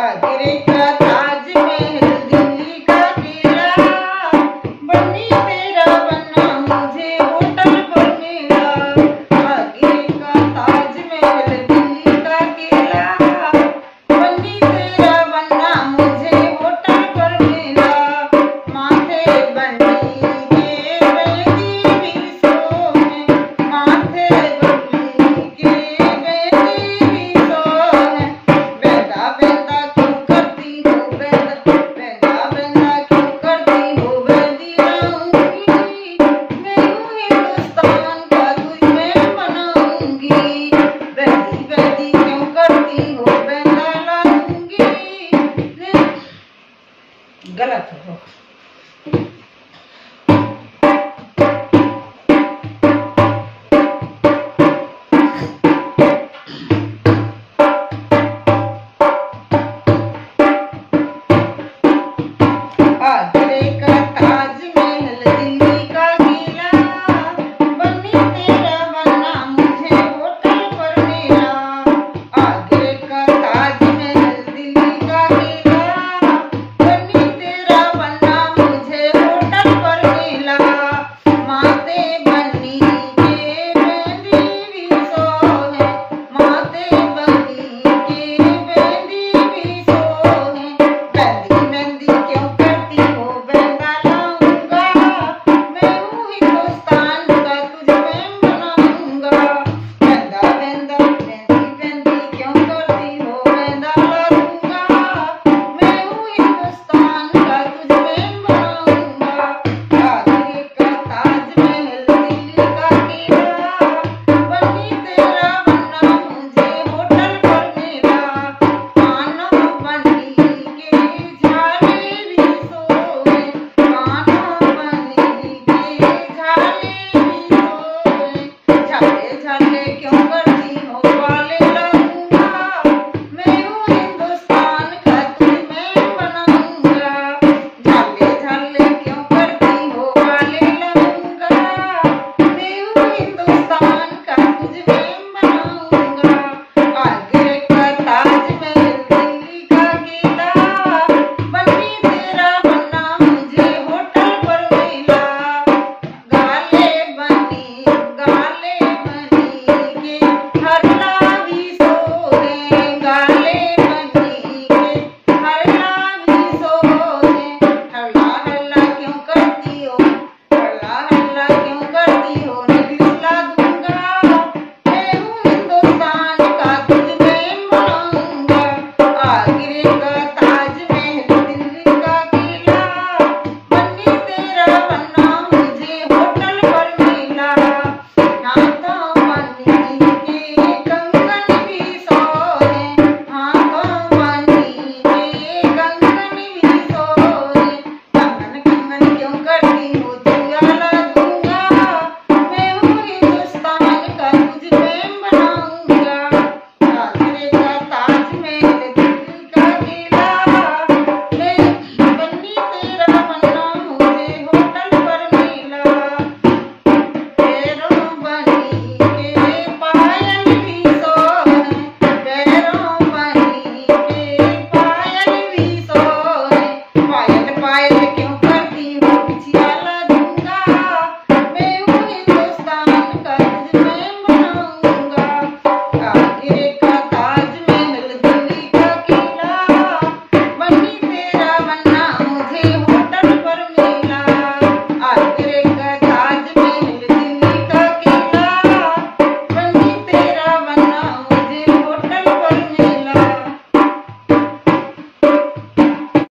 आगरे का ताजमहल दिल्ली का किला, बनी तेरा बनना मुझे होटल पर मिला। आगरे का ताजमहल दिल्ली का किला, बनी तेरा बनना मुझे होटल पर मिला। माथे बनी के मेहंदी भी सोने, माथे बनी के मेहंदी भी सोने। बेदा बेदा क्यों करती हो बेदा, बेदा बेदा क्यों करती हो बेदी रहूंगी, मैं हूँ हिंदुस्तान का तुझमें बनाऊंगी। बेदी बेदी क्यों करती हो बेदा लाऊंगी। गलत हो।